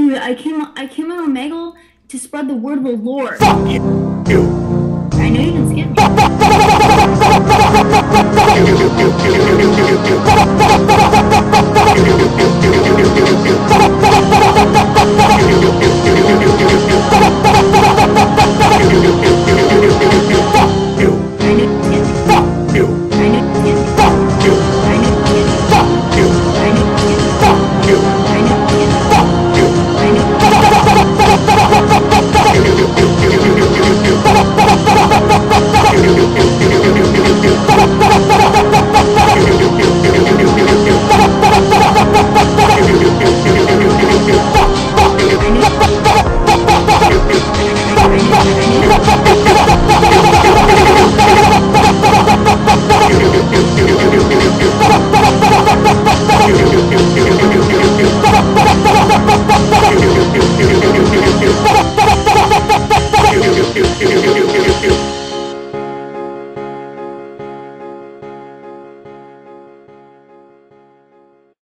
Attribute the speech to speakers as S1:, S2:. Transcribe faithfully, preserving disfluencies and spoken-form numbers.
S1: Dude, I came I came on Omegle to spread the word of the Lord.
S2: Fuck you!
S1: I know you can skip me.